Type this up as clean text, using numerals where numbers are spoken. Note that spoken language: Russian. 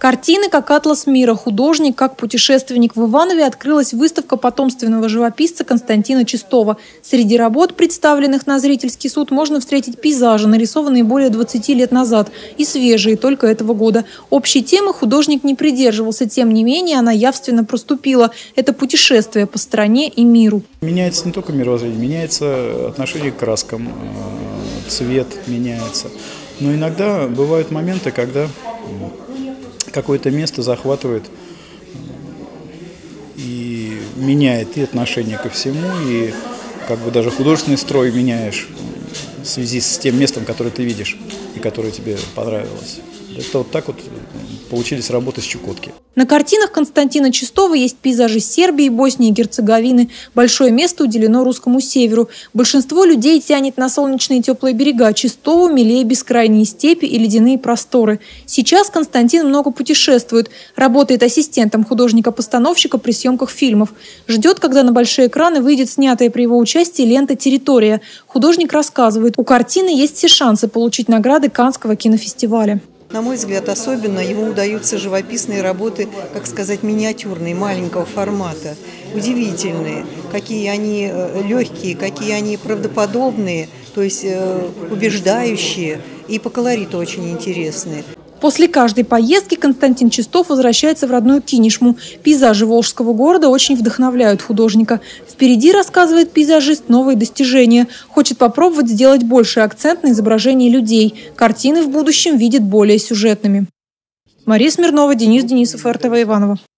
Картины как атлас мира, художник как путешественник. В Иванове открылась выставка потомственного живописца Константина Чистова. Среди работ, представленных на зрительский суд, можно встретить пейзажи, нарисованные более 20 лет назад, и свежие только этого года. Общей темы художник не придерживался, тем не менее она явственно проступила. Это путешествие по стране и миру. Меняется не только мировоззрение, меняется отношение к краскам, цвет меняется. Но иногда бывают моменты, когда какое-то место захватывает и меняет и отношение ко всему, и как бы даже художественный строй меняешь в связи с тем местом, которое ты видишь и которое тебе понравилось. Это вот так вот получились работы с Чукотки. На картинах Константина Чистова есть пейзажи Сербии, Боснии и Герцеговины. Большое место уделено русскому северу. Большинство людей тянет на солнечные теплые берега. Чистову милее бескрайние степи и ледяные просторы. Сейчас Константин много путешествует. Работает ассистентом художника-постановщика при съемках фильмов. Ждет, когда на большие экраны выйдет снятая при его участии лента «Территория». Художник рассказывает, у картины есть все шансы получить награды Каннского кинофестиваля. На мой взгляд, особенно ему удаются живописные работы, как сказать, миниатюрные, маленького формата. Удивительные, какие они легкие, какие они правдоподобные, то есть убеждающие и по колориту очень интересные. После каждой поездки Константин Чистов возвращается в родную Кинешму. Пейзажи Волжского города очень вдохновляют художника. Впереди, рассказывает пейзажист, новые достижения. Хочет попробовать сделать больший акцент на изображении людей. Картины в будущем видит более сюжетными. Мария Смирнова, Денис Денисов, РТВ Иваново.